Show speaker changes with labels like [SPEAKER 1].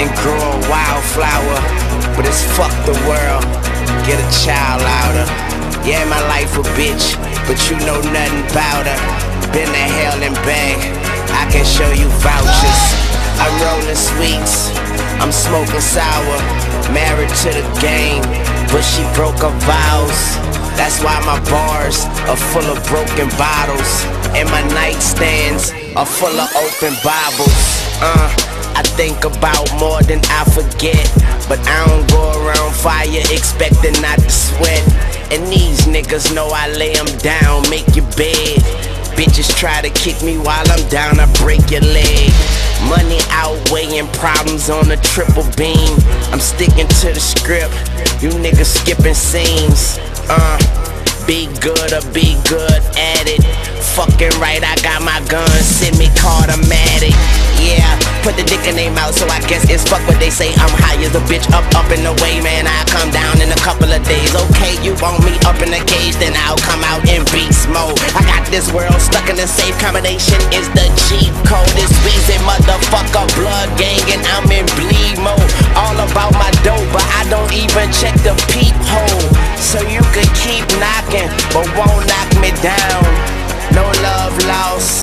[SPEAKER 1] and grow a wildflower. But it's fuck the world, get a child out her. Yeah, my life a bitch, but you know nothing about her. Been to hell and back, I can show you vouchers. I'm rolling sweets, I'm smoking sour. Married to the game, but she broke her vows. That's why my bars are full of broken bottles, and my nightstands are full of open Bibles. I think about more than I forget, but I don't go around fire expecting not to sweat. And these niggas know I lay them down, make your bed. Bitches try to kick me while I'm down, I break your leg. Money outweighing problems on a triple beam. I'm sticking to the script, you niggas skipping scenes. Be good or be good at it. Fucking right, I got my gun, semi-automatic. Yeah, put the dick in their mouth, so I guess it's fuck what they say. I'm high as a bitch, up and away, man. I come down in a couple of days. Okay, you want me up in the cage, then I'll come out in beast mode. I got this world stuck in a safe combination, is the cheat code. It's Weezy, motherfucker, blood gang, and I'm in bleed mode. All about my dope, but I don't even check the peephole. So you could keep knocking, but won't knock me down. No love lost,